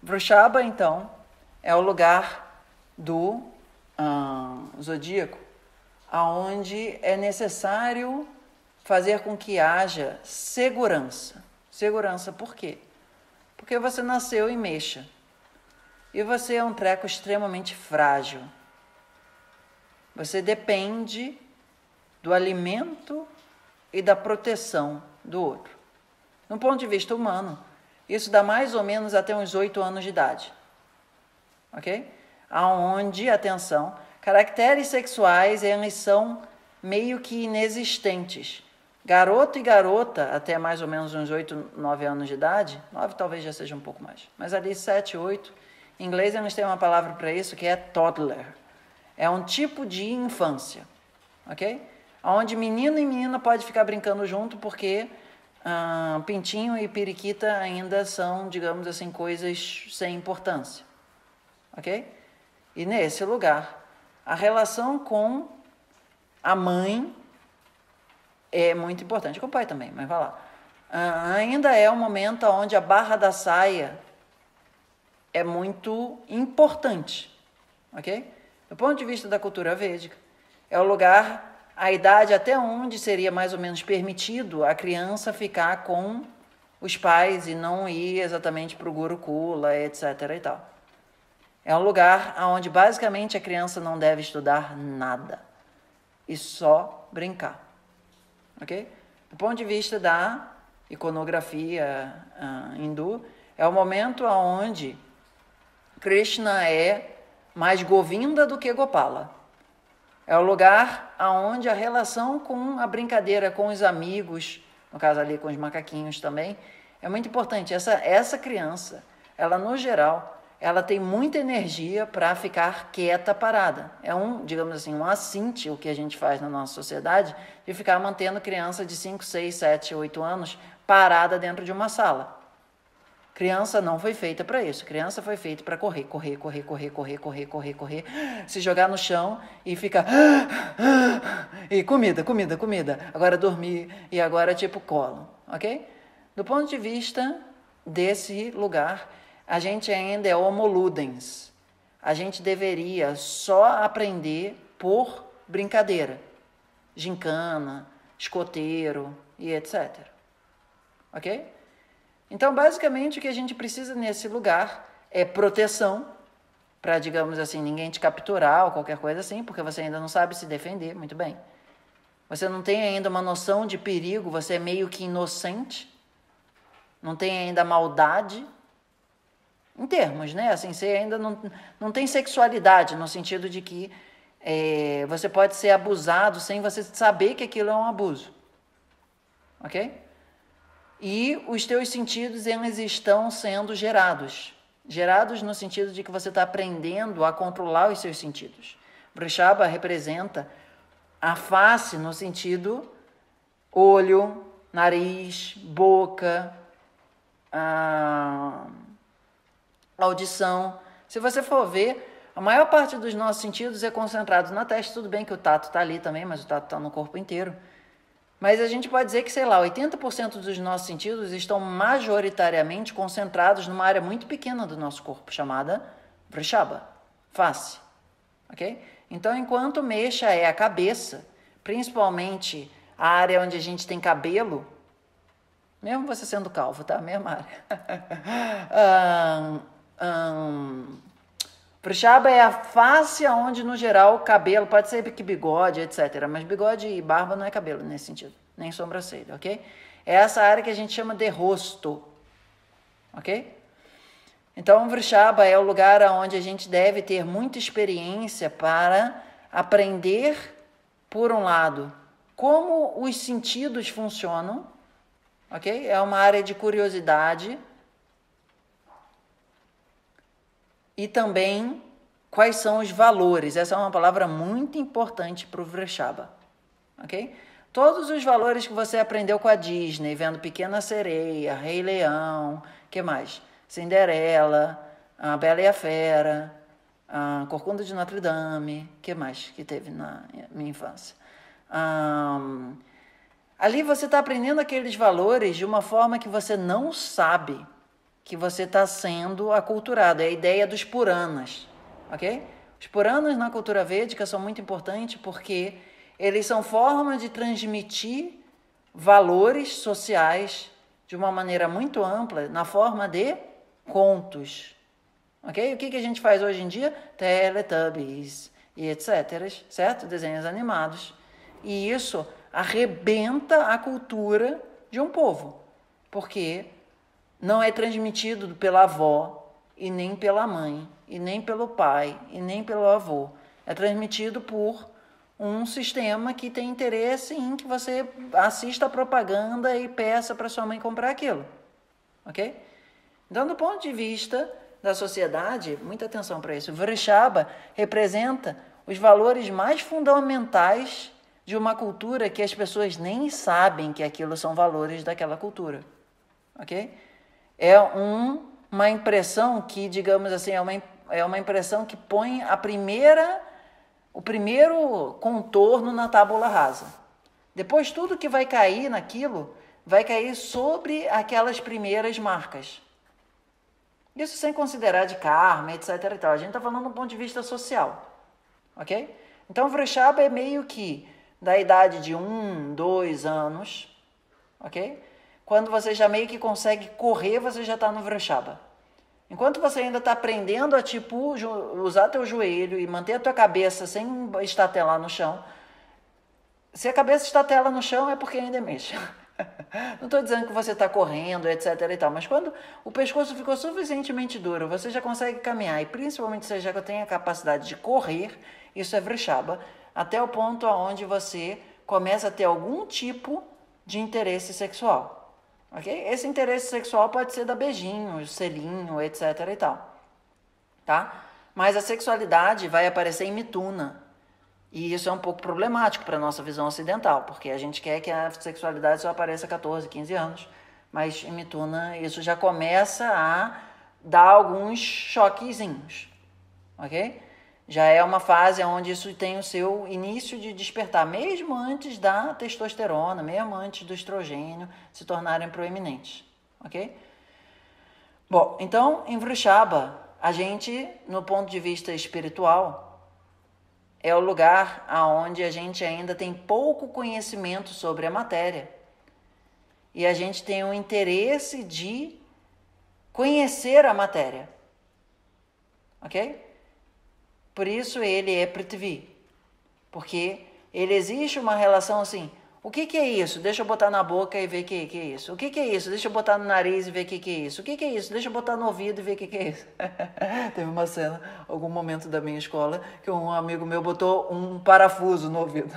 Vrushaba, então, é o lugar do zodíaco, aonde é necessário fazer com que haja segurança. Segurança por quê? Porque você nasceu em Mexa. E você é um treco extremamente frágil. Você depende do alimento e da proteção do outro. No ponto de vista humano, isso dá mais ou menos até uns 8 anos de idade. Ok? Aonde, atenção, caracteres sexuais eles são meio que inexistentes. Garoto e garota, até mais ou menos uns 8, 9 anos de idade, 9 talvez já seja um pouco mais, mas ali 7, 8, em inglês eles têm uma palavra para isso que é toddler. É um tipo de infância, ok? Onde menino e menina pode ficar brincando junto porque pintinho e periquita ainda são, digamos assim, coisas sem importância, ok? E nesse lugar, a relação com a mãe é muito importante, com o pai também, mas vai lá. Ainda é um momento onde a barra da saia é muito importante, ok? Do ponto de vista da cultura védica, é o lugar, a idade até onde seria mais ou menos permitido a criança ficar com os pais e não ir exatamente para o Gurukula, etc. e tal. É um lugar onde basicamente a criança não deve estudar nada e só brincar, ok? Do ponto de vista da iconografia hindu, é o momento onde Krishna é mais Govinda do que Gopala. É o lugar onde a relação com a brincadeira com os amigos, no caso ali com os macaquinhos também, é muito importante. Essa criança, ela no geral, ela tem muita energia para ficar quieta, parada. É digamos assim, um assinte o que a gente faz na nossa sociedade de ficar mantendo criança de 5, 6, 7, 8 anos parada dentro de uma sala. Criança não foi feita para isso. Criança foi feita para correr, se jogar no chão e ficar e comida. Agora dormir e agora tipo colo, ok? Do ponto de vista desse lugar, a gente ainda é homo ludens. A gente deveria só aprender por brincadeira, gincana, escoteiro e etc. Ok? Então, basicamente, o que a gente precisa nesse lugar é proteção, para, digamos assim, ninguém te capturar ou qualquer coisa assim, porque você ainda não sabe se defender, muito bem. Você não tem ainda uma noção de perigo, você é meio que inocente, não tem ainda maldade, em termos, né? Assim, você ainda não tem sexualidade, no sentido de que você pode ser abusado sem você saber que aquilo é um abuso, ok? E os teus sentidos, eles estão sendo gerados. Gerados no sentido de que você está aprendendo a controlar os seus sentidos. Vrushaba representa a face no sentido olho, nariz, boca, audição. Se você for ver, a maior parte dos nossos sentidos é concentrado na testa. Tudo bem que o tato está ali também, mas o tato está no corpo inteiro. Mas a gente pode dizer que, sei lá, 80% dos nossos sentidos estão majoritariamente concentrados numa área muito pequena do nosso corpo, chamada Vrushaba, face, ok? Então, enquanto Mesha é a cabeça, principalmente a área onde a gente tem cabelo, mesmo você sendo calvo, tá? Mesma área. Vrushaba é a face onde, no geral, o cabelo, pode ser que bigode, etc. Mas bigode e barba não é cabelo nesse sentido, nem sobrancelha, ok? É essa área que a gente chama de rosto, ok? Então, Vrushaba é o lugar onde a gente deve ter muita experiência para aprender, por um lado, como os sentidos funcionam, ok? É uma área de curiosidade. E também quais são os valores. Essa é uma palavra muito importante para o Vrushaba, ok? Todos os valores que você aprendeu com a Disney, vendo Pequena Sereia, Rei Leão, que mais? Cinderela, a Bela e a Fera, a Corcunda de Notre Dame, que mais que teve na minha infância? Ali você está aprendendo aqueles valores de uma forma que você não sabe que você está sendo aculturado. É a ideia dos Puranas, ok? Os Puranas na cultura védica são muito importantes porque eles são formas de transmitir valores sociais de uma maneira muito ampla, na forma de contos. Ok? O que a gente faz hoje em dia? Teletubbies e etc. Certo? Desenhos animados. E isso arrebenta a cultura de um povo, porque não é transmitido pela avó, e nem pela mãe, e nem pelo pai, e nem pelo avô. É transmitido por um sistema que tem interesse em que você assista a propaganda e peça para sua mãe comprar aquilo. Ok? Então, do ponto de vista da sociedade, muita atenção para isso. Vrishabha representa os valores mais fundamentais de uma cultura que as pessoas nem sabem que aquilo são valores daquela cultura. Ok? É uma impressão que, digamos assim, é uma impressão que põe o primeiro contorno na tábula rasa. Depois, tudo que vai cair naquilo, vai cair sobre aquelas primeiras marcas. Isso sem considerar de karma, etc. e tal. A gente está falando do ponto de vista social. Ok? Então, Vrishabha é meio que da idade de 1, 2 anos, ok? Quando você já meio que consegue correr, você já está no Vrishabha. Enquanto você ainda está aprendendo a, tipo, usar teu joelho e manter a tua cabeça sem estatelar no chão, se a cabeça estatela no chão é porque ainda mexe. Não estou dizendo que você está correndo, etc. e tal, mas quando o pescoço ficou suficientemente duro, você já consegue caminhar, e principalmente você já tem a capacidade de correr, isso é Vrishabha, até o ponto onde você começa a ter algum tipo de interesse sexual. Okay? Esse interesse sexual pode ser dar beijinho, selinho, etc. e tal. Tá? Mas a sexualidade vai aparecer em Mituna. E isso é um pouco problemático para a nossa visão ocidental, porque a gente quer que a sexualidade só apareça a 14, 15 anos. Mas em Mituna isso já começa a dar alguns choquezinhos. Ok? Já é uma fase onde isso tem o seu início de despertar, mesmo antes da testosterona, mesmo antes do estrogênio se tornarem proeminentes. Ok? Bom, então, em Vrishabha, a gente, no ponto de vista espiritual, é o lugar onde a gente ainda tem pouco conhecimento sobre a matéria. E a gente tem o interesse de conhecer a matéria. Ok? Por isso ele é Prithvi. Porque ele existe uma relação assim, o que é isso? Deixa eu botar na boca e ver o que é isso. O que é isso? Deixa eu botar no nariz e ver o que é isso. O que é isso? Deixa eu botar no ouvido e ver o que é isso. Teve uma cena, algum momento da minha escola, que um amigo meu botou um parafuso no ouvido.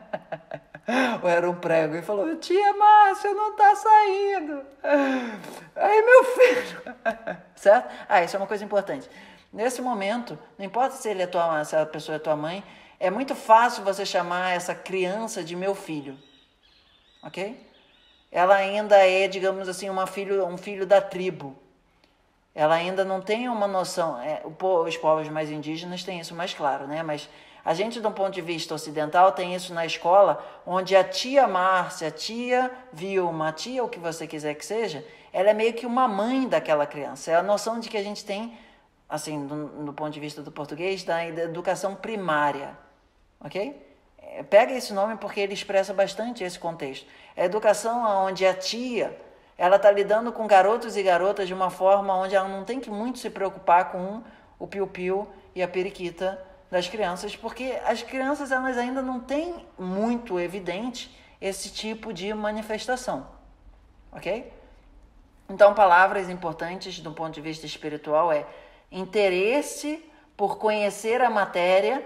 Ou era um prego. E falou, tia Márcia, não tá saindo. Aí, meu filho. Certo? Isso é uma coisa importante. Nesse momento, não importa se se a pessoa é tua mãe, é muito fácil você chamar essa criança de meu filho. Ok? Ela ainda é, digamos assim, um filho da tribo. Ela ainda não tem uma noção. Os povos mais indígenas têm isso mais claro, né? Mas a gente, de um ponto de vista ocidental, tem isso na escola, onde a tia Márcia, a tia Vilma, a tia o que você quiser que seja, ela é meio que uma mãe daquela criança. É a noção de que a gente tem, assim, do ponto de vista do português, da educação primária. Ok? Pega esse nome porque ele expressa bastante esse contexto. É a educação onde a tia, ela está lidando com garotos e garotas de uma forma onde ela não tem que muito se preocupar com o piu-piu e a periquita das crianças, porque as crianças elas ainda não têm muito evidente esse tipo de manifestação. Ok? Então, palavras importantes do ponto de vista espiritual é interesse por conhecer a matéria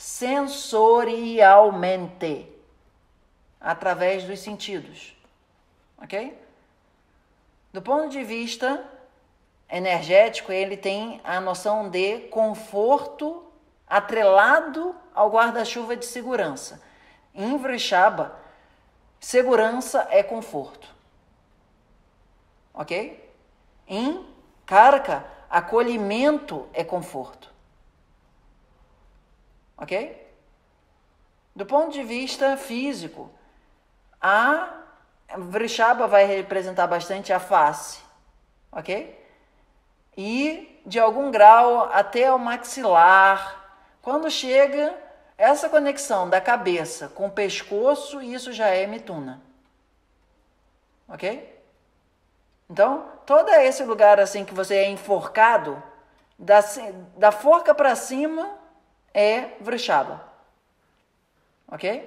sensorialmente, através dos sentidos. Ok? Do ponto de vista energético, ele tem a noção de conforto atrelado ao guarda-chuva de segurança. Em Vrishabha, segurança é conforto. Ok? Em Karka, acolhimento é conforto. Ok? Do ponto de vista físico, a Vrishabha vai representar bastante a face. Ok? e de algum grau até o maxilar. Quando chega essa conexão da cabeça com o pescoço, isso já é Mithuna. Ok? Então, todo esse lugar assim que você é enforcado, da forca para cima é Vrishaba. Ok?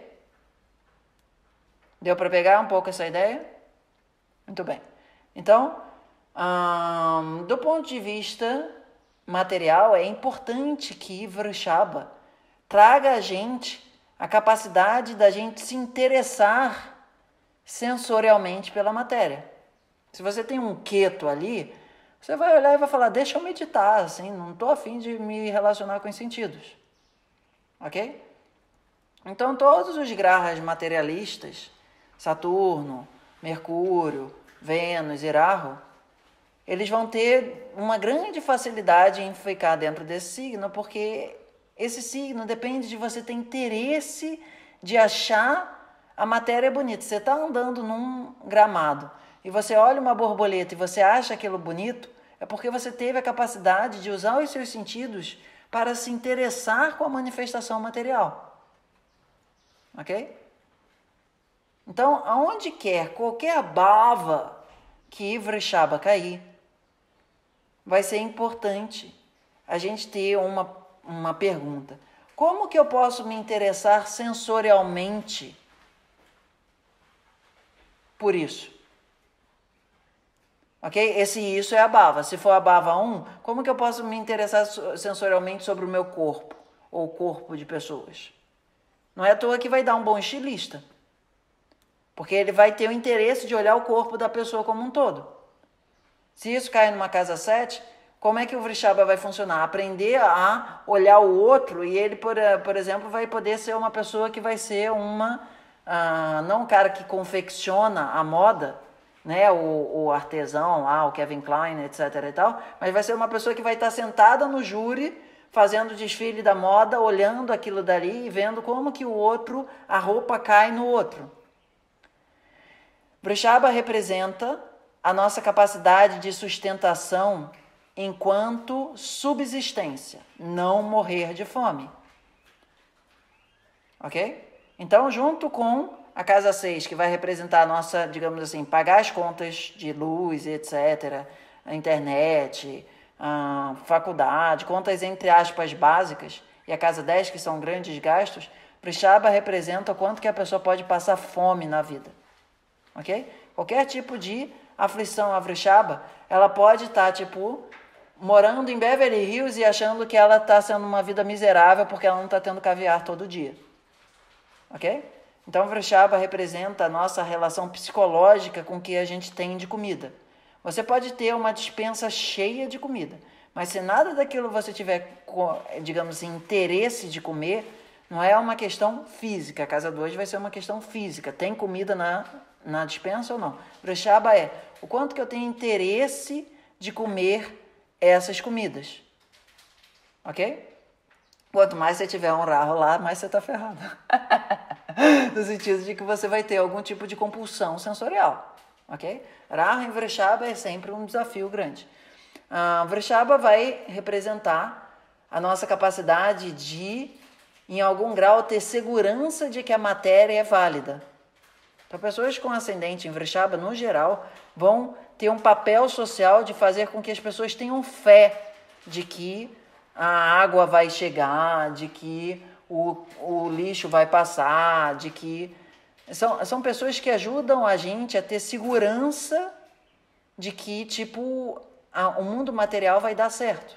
Deu para pegar um pouco essa ideia? Muito bem. Então, do ponto de vista material, é importante que Vrishaba traga a gente a capacidade da gente se interessar sensorialmente pela matéria. Se você tem um queto ali, você vai olhar e vai falar, deixa eu meditar, assim, não estou afim de me relacionar com os sentidos. Ok? Então, todos os grahas materialistas, Saturno, Mercúrio, Vênus e Rahu, eles vão ter uma grande facilidade em ficar dentro desse signo, porque esse signo depende de você ter interesse de achar a matéria bonita. Você está andando num gramado e você olha uma borboleta e você acha aquilo bonito, é porque você teve a capacidade de usar os seus sentidos para se interessar com a manifestação material. Ok? Então, aonde quer, qualquer bava que Vrishaba cair, vai ser importante a gente ter uma pergunta. Como que eu posso me interessar sensorialmente por isso? Ok? Isso é a bava. Se for a bava 1, como que eu posso me interessar sensorialmente sobre o meu corpo ou o corpo de pessoas? Não é à toa que vai dar um bom estilista. Porque ele vai ter o interesse de olhar o corpo da pessoa como um todo. Se isso cair numa casa 7, como é que o Vrishaba vai funcionar? Aprender a olhar o outro e ele, por exemplo, vai poder ser uma pessoa que vai ser não um cara que confecciona a moda, né? O artesão lá, o Kevin Klein, etc. e tal, mas vai ser uma pessoa que vai estar sentada no júri, fazendo o desfile da moda, olhando aquilo dali e vendo como que o outro, a roupa cai no outro. Vrishaba representa a nossa capacidade de sustentação enquanto subsistência, não morrer de fome. Ok? Então, junto com a casa 6, que vai representar a nossa, digamos assim, pagar as contas de luz, etc., a internet, a faculdade, contas entre aspas básicas, e a casa 10, que são grandes gastos, Vrishaba representa o quanto que a pessoa pode passar fome na vida. Ok? Qualquer tipo de aflição a Vrishaba, ela pode estar, morando em Beverly Hills e achando que ela está sendo uma vida miserável porque ela não está tendo caviar todo dia. Ok? Então, Vrishaba representa a nossa relação psicológica com o que a gente tem de comida. Você pode ter uma despensa cheia de comida, mas se nada daquilo você tiver, digamos assim, interesse de comer, não é uma questão física. A casa 2 vai ser uma questão física. Tem comida na despensa ou não? Vrishaba é o quanto que eu tenho interesse de comer essas comidas. Ok? Quanto mais você tiver um Rahu lá, mais você está ferrado. No sentido de que você vai ter algum tipo de compulsão sensorial. Ok? Rahu em Vrishaba é sempre um desafio grande. Vrishaba vai representar a nossa capacidade de, em algum grau, ter segurança de que a matéria é válida. Então, pessoas com ascendente em Vrishaba, no geral, vão ter um papel social de fazer com que as pessoas tenham fé de que a água vai chegar, de que o lixo vai passar, de que... São pessoas que ajudam a gente a ter segurança de que, o mundo material vai dar certo.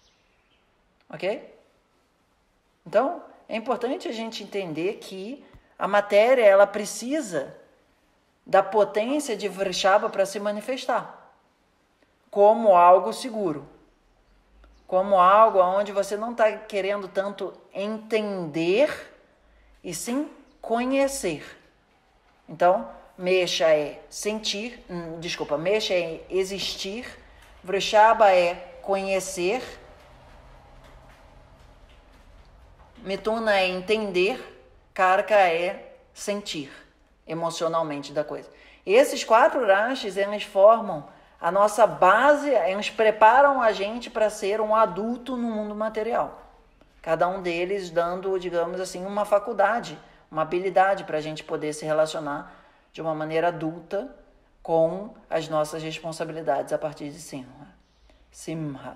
Ok? Então, é importante a gente entender que a matéria, ela precisa da potência de Vrishaba para se manifestar como algo seguro, como algo onde você não está querendo tanto entender e sim conhecer. Então, Mesha é sentir, Mesha é existir, Vrishaba é conhecer, Mithuna é entender, Karka é sentir emocionalmente da coisa. Esses 4 rashis, eles formam a nossa base, eles preparam a gente para ser um adulto no mundo material. Cada um deles dando, digamos assim, uma faculdade, uma habilidade para a gente poder se relacionar de uma maneira adulta com as nossas responsabilidades a partir de Simha.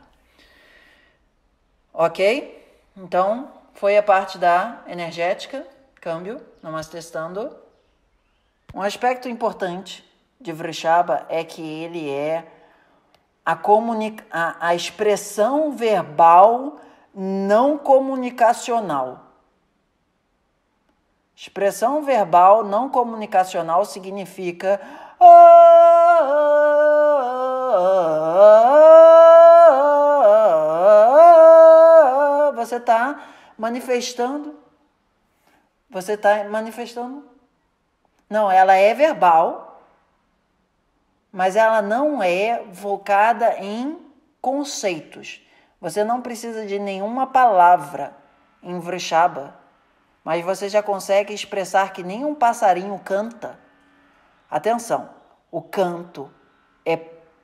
Ok? Então, foi a parte da energética, câmbio, nós testando. Um aspecto importante de Vrishabha é que ele é a expressão verbal não comunicacional. Expressão verbal não comunicacional significa você está manifestando. Você está manifestando. Não, ela é verbal, mas ela não é focada em conceitos. Você não precisa de nenhuma palavra em Vrishabha, mas você já consegue expressar que nem um passarinho canta. Atenção, o canto é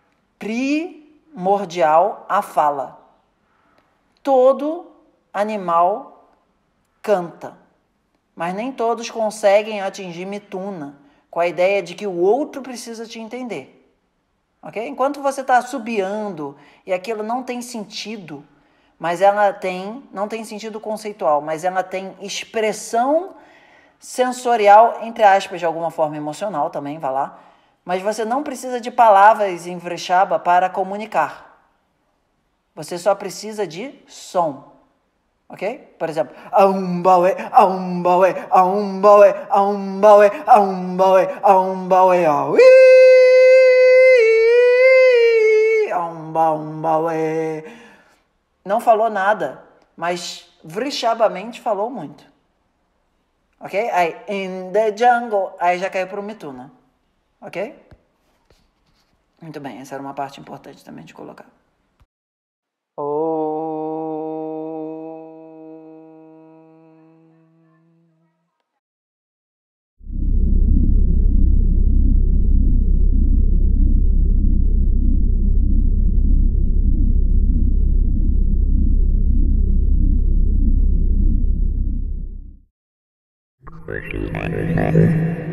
primordial à fala. Todo animal canta, mas nem todos conseguem atingir mituna, com a ideia de que o outro precisa te entender. Okay? Enquanto você está assobiando e aquilo não tem sentido, mas ela não tem sentido conceitual, mas ela tem expressão sensorial, entre aspas, de alguma forma emocional também, vai lá. Mas você não precisa de palavras em Vrishabha para comunicar. Você só precisa de som. Ok? Por exemplo, aumbawe, aumbawe, aumbawe, aumbawe, aumbawe, aumbawe, aui, aumbawe. Não falou nada, mas Vrishabhamente falou muito. Ok? Aí, in the jungle, aí já caiu para o mituna. Ok? Muito bem, essa era uma parte importante também de colocar. First